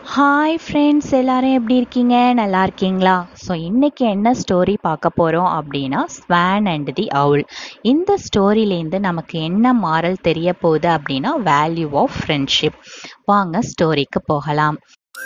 Hi friends, எல்லாரும் எப்படி இருக்கீங்க? நல்லா இருக்கீங்களா? ஸோ இன்னைக்கு என்ன ஸ்டோரி பார்க்க போகிறோம் அப்படின்னா, ஸ்வான் அண்ட் தி அவுல். இந்த ஸ்டோரியிலேருந்து நமக்கு என்ன மாரல் தெரிய போகுது அப்படின்னா, வேல்யூ ஆஃப் ஃப்ரெண்ட்ஷிப். வாங்க ஸ்டோரிக்கு போகலாம்.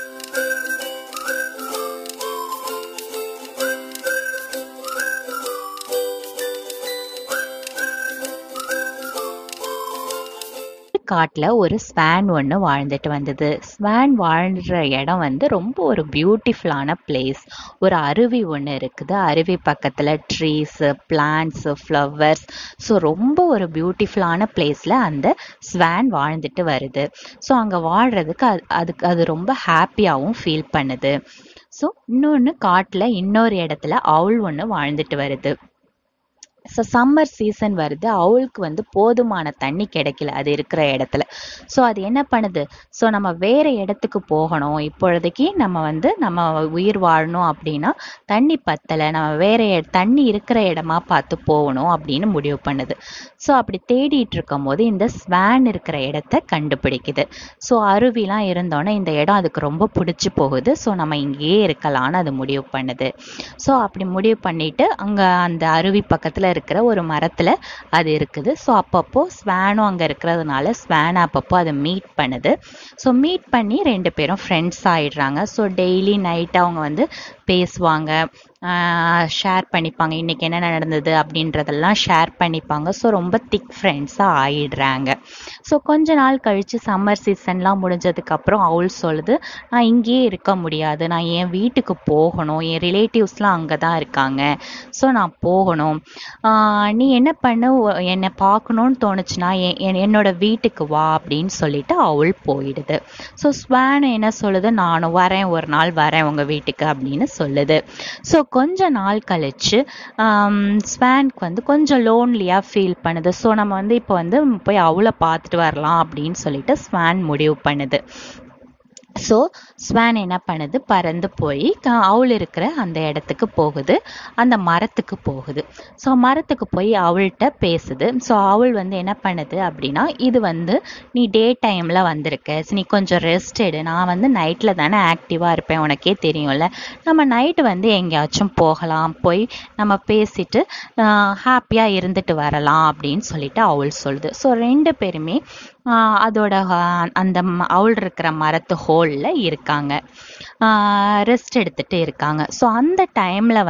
காட்டுல ஒரு ஸ்வான் ஒன்று வாழ்ந்துட்டு வந்தது. ஸ்வான் வாழ்ற இடம் ரொம்ப ஒரு பியூட்டிஃபுல்லான பிளேஸ். ஒரு அருவி ஒன்று இருக்குது. அருவி பக்கத்துல ட்ரீஸ், பிளான்ட்ஸ், ஃப்ளவர்ஸ். ஸோ ரொம்ப ஒரு பியூட்டிஃபுல்லான பிளேஸ்ல அந்த ஸ்வான் வாழ்ந்துட்டு வருது. ஸோ அங்க வாழ்றதுக்கு அது ரொம்ப ஹாப்பியாகவும் ஃபீல் பண்ணுது. ஸோ இன்னொன்று காட்டுல இன்னொரு இடத்துல அவுல் ஒன்று வாழ்ந்துட்டு வருது. ஸோ சம்மர் சீசன் வருது. அவளுக்கு போதுமான தண்ணி கிடைக்கல அது இருக்கிற இடத்துல. ஸோ அது என்ன பண்ணுது, ஸோ நம்ம வேற இடத்துக்கு போகணும், இப்பொழுதைக்கு நம்ம உயிர் வாழணும் அப்படின்னா தண்ணி பத்தலை, நம்ம வேற தண்ணி இருக்கிற இடமா பார்த்து போகணும் அப்படின்னு முடிவு பண்ணுது. ஸோ அப்படி தேடிட்டு இருக்கும் போது இந்த ஸ்வான் இருக்கிற இடத்த கண்டுபிடிக்குது. ஸோ அருவிலாம் இருந்தோன்னே இந்த இடம் அதுக்கு ரொம்ப பிடிச்சி போகுது. ஸோ நம்ம இங்கேயே இருக்கலான்னு அது முடிவு பண்ணுது. ஸோ அப்படி முடிவு பண்ணிட்டு அங்கே அந்த அருவி பக்கத்தில் இருக்கிற ஒரு மரத்துல அது இருக்குது. ஸோ அப்பப்போ ஸ்வானும் அங்க இருக்கிறதுனால ஸ்வான் அப்பப்போ அதை மீட் பண்ணுது. ஸோ மீட் பண்ணி ரெண்டு பேரும் ஃப்ரெண்ட்ஸ் ஆயிடுறாங்க. ஸோ டெய்லி நைட் அவங்க பேசுவாங்க, ஷேர் பண்ணிப்பாங்க, இன்னைக்கு என்ன நடந்தது அப்படின்றதெல்லாம் ஷேர் பண்ணிப்பாங்க. ஸோ ரொம்ப திக் ஃப்ரெண்ட்ஸாக ஆயிடுறாங்க. ஸோ கொஞ்ச நாள் கழித்து சம்மர் சீசன்லாம் முடிஞ்சதுக்கப்புறம் அவுல் சொல்லுது, நான் இங்கேயே இருக்க முடியாது, நான் என் வீட்டுக்கு போகணும், என் ரிலேட்டிவ்ஸ்லாம் அங்கே தான் இருக்காங்க, ஸோ நான் போகணும், நீ என்ன பண்ணு, என்னை பார்க்கணுன்னு தோணுச்சுன்னா என்னோட வீட்டுக்கு வா அப்படின்னு சொல்லிட்டு அவுல் போயிடுது. ஸோ ஸ்வான் என்ன சொல்லுது, நானும் வரேன், ஒரு நாள் வரேன் உங்கள் வீட்டுக்கு அப்படின்னு சொல்லுது. ஸோ கொஞ்ச நாள் கழிச்சு ஸ்வான்க்கு கொஞ்சம் லோன்லியாக ஃபீல் பண்ணுது. ஸோ நம்ம இப்போ போய் அவளை பார்த்துட்டு வரலாம் அப்படின்னு சொல்லிட்டு ஸ்வான் முடிவு பண்ணுது. ஸோ ஸ்வான் என்ன பண்ணுது, பறந்து போய் அவுள் இருக்கிற அந்த இடத்துக்கு போகுது, அந்த மரத்துக்கு போகுது. ஸோ மரத்துக்கு போய் அவள்கிட்ட பேசுது. ஸோ அவள் என்ன பண்ணுது அப்படின்னா, இது நீ டே டைமில் வந்திருக்க, நீ கொஞ்சம் ரெஸ்ட் எடு, நான் நைட்டில் தானே ஆக்டிவாக இருப்பேன், உனக்கே தெரியும்ல, நம்ம நைட்டு எங்கேயாச்சும் போகலாம், போய் நம்ம பேசிட்டு ஹாப்பியாக இருந்துட்டு வரலாம் அப்படின்னு சொல்லிட்டு அவள் சொல்லுது. ஸோ ரெண்டு பேருமே அதோட அந்த அவுள் இருக்கிற மரத்து ஹோல்ல இருக்காங்க, ரெஸ்ட் எடுத்துட்டு இருக்காங்க. ஸோ அந்த டைம்ல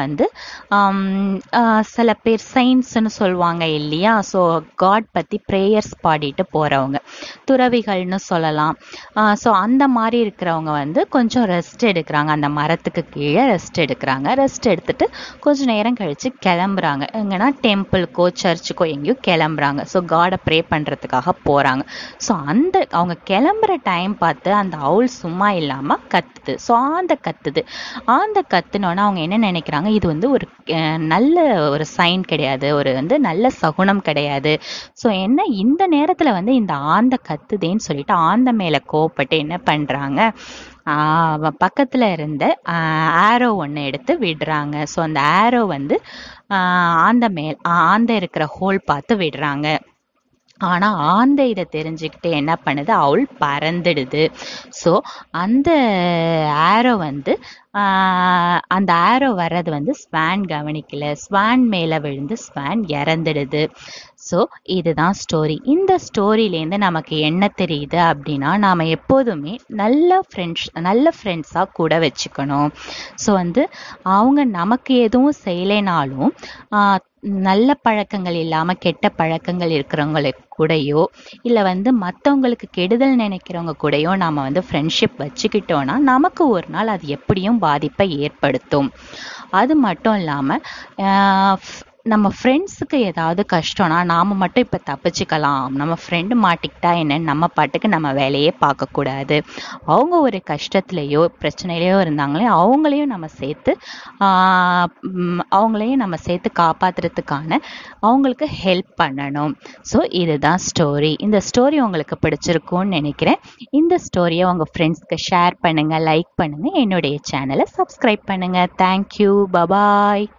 சில பேர் சயின்ஸ்ன்னு சொல்லுவாங்க இல்லையா, ஸோ காட் பத்தி ப்ரேயர்ஸ் பாடிட்டு போறவங்க, துறவிகள்னு சொல்லலாம். ஸோ அந்த மாதிரி இருக்கிறவங்க கொஞ்சம் ரெஸ்ட் எடுக்கிறாங்க, அந்த மரத்துக்கு கீழே ரெஸ்ட் எடுக்கிறாங்க. ரெஸ்ட் எடுத்துட்டு கொஞ்சம் நேரம் கழிச்சு கிளம்புறாங்க. எங்கன்னா டெம்பிளுக்கோ சர்ச்சுக்கோ எங்கேயோ கிளம்புறாங்க. ஸோ காடை ப்ரே பண்றதுக்காக போறாங்க. ஸோ அவங்க கிளம்புற டைம் பார்த்து அந்த அவுல் சும்மா இல்லாம கத்துது. ஸோ ஆந்த கத்துனோன்னா அவங்க என்ன நினைக்கிறாங்க, இது ஒரு நல்ல ஒரு சைன் கிடையாது, ஒரு நல்ல சகுனம் கிடையாது. ஸோ என்ன இந்த நேரத்துல இந்த ஆந்த கத்துதேன்னு சொல்லிட்டு ஆந்த மேல கோவப்பட்டு என்ன பண்றாங்க, பக்கத்துல இருந்த ஆரோ ஒன்று எடுத்து விடுறாங்க. ஸோ அந்த ஆரோ ஆந்த இருக்கிற ஹோல் பார்த்து விடுறாங்க. ஆனா ஆந்த இதை தெரிஞ்சுக்கிட்டு என்ன பண்ணுது, அவள் பறந்துடுது. ஸோ அந்த ஆரோ அந்த ஆரோ வர்றது ஸ்வான் கவனிக்கல, ஸ்வான் மேல விழுந்து ஸ்வான் இறந்துடுது. ஸோ இதுதான் ஸ்டோரி. இந்த ஸ்டோரியிலேருந்து நமக்கு என்ன தெரியுது அப்படின்னா, நாம எப்போதுமே நல்ல ஃப்ரெண்ட்ஸா கூட வச்சுக்கணும். ஸோ அவங்க நமக்கு எதுவும் செய்யலைனாலும் நல்ல பழக்கங்கள் இல்லாம கெட்ட பழக்கங்கள் இருக்கிறவங்களுக்கு கூடயோ இல்ல மற்றவங்களுக்கு கெடுதல் நினைக்கிறவங்க கூடயோ நாம ஃப்ரெண்ட்ஷிப் வச்சுக்கிட்டோம்னா நமக்கு ஒரு நாள் அது எப்படியும் பாதிப்பை ஏற்படுத்தும். அது மட்டும் இல்லாம நம்ம ஃப்ரெண்ட்ஸுக்கு ஏதாவது கஷ்டம்னா நாம மட்டும் இப்போ தப்பிச்சுக்கலாம், நம்ம ஃப்ரெண்டு மாட்டிக்கிட்டா என்னன்னு நம்ம பாட்டுக்கு நம்ம வேலையே பார்க்கக்கூடாது. அவங்க ஒரு கஷ்டத்துலேயோ பிரச்சனையிலையோ இருந்தாங்களே அவங்களையும் நம்ம சேர்த்து காப்பாத்துறதுக்கான அவங்களுக்கு ஹெல்ப் பண்ணணும். ஸோ இதுதான் ஸ்டோரி. இந்த ஸ்டோரி உங்களுக்கு பிடிச்சிருக்கும்னு நினைக்கிறேன். இந்த ஸ்டோரியை உங்கள் ஃப்ரெண்ட்ஸ்க்கு ஷேர் பண்ணுங்க, லைக் பண்ணுங்க, என்னுடைய சேனலை சப்ஸ்கிரைப் பண்ணுங்க. Thank you, bye bye.